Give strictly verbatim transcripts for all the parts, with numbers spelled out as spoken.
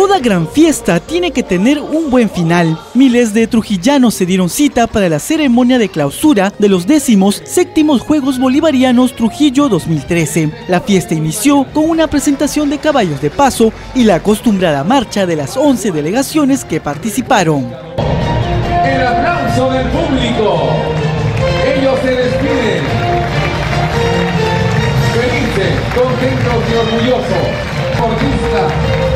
Toda gran fiesta tiene que tener un buen final. Miles de trujillanos se dieron cita para la ceremonia de clausura de los décimos séptimos Juegos Bolivarianos Trujillo dos mil trece. La fiesta inició con una presentación de caballos de paso y la acostumbrada marcha de las once delegaciones que participaron. El aplauso del público. Ellos se despiden. Felices, contentos y orgullosos. Deportista.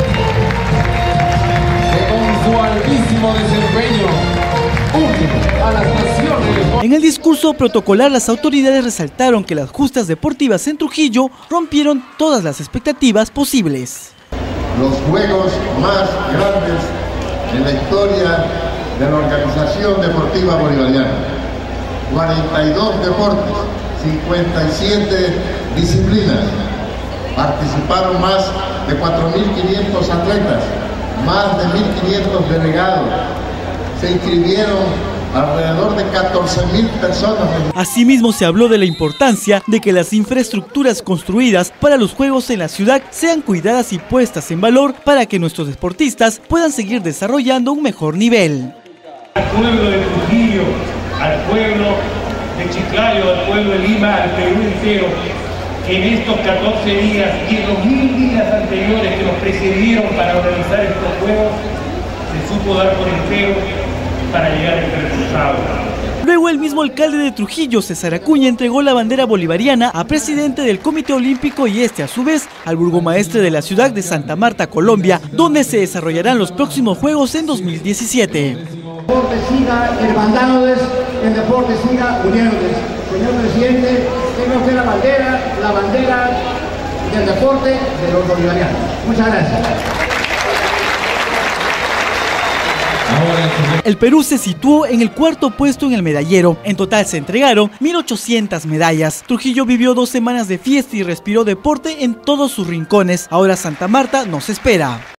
Con su altísimo desempeño único a las naciones. En el discurso protocolar, las autoridades resaltaron que las justas deportivas en Trujillo rompieron todas las expectativas posibles. Los juegos más grandes en la historia de la Organización Deportiva Bolivariana. cuarenta y dos deportes, cincuenta y siete disciplinas. Participaron más de cuatro mil quinientos atletas. Más de mil quinientos delegados, se inscribieron alrededor de catorce mil personas. Asimismo, se habló de la importancia de que las infraestructuras construidas para los Juegos en la ciudad sean cuidadas y puestas en valor para que nuestros deportistas puedan seguir desarrollando un mejor nivel. Al pueblo de Trujillo, al pueblo de Chiclayo, al pueblo de Lima, al Perú entero, que en estos catorce días y en los mil días anteriores que nos precedieron para organizar estos juegos, se supo dar por entero para llegar a este resultado. Luego, el mismo alcalde de Trujillo, César Acuña, entregó la bandera bolivariana a presidente del Comité Olímpico y este, a su vez, al burgomaestre de la ciudad de Santa Marta, Colombia, donde se desarrollarán los próximos Juegos en dos mil diecisiete. El deporte siga hermandándoles, el deporte siga uniéndoles. Señor presidente, tenga usted la bandera, la bandera del deporte de los bolivarianos. Muchas gracias. El Perú se situó en el cuarto puesto en el medallero. En total se entregaron mil ochocientas medallas. Trujillo vivió dos semanas de fiesta y respiró deporte en todos sus rincones. Ahora Santa Marta nos espera.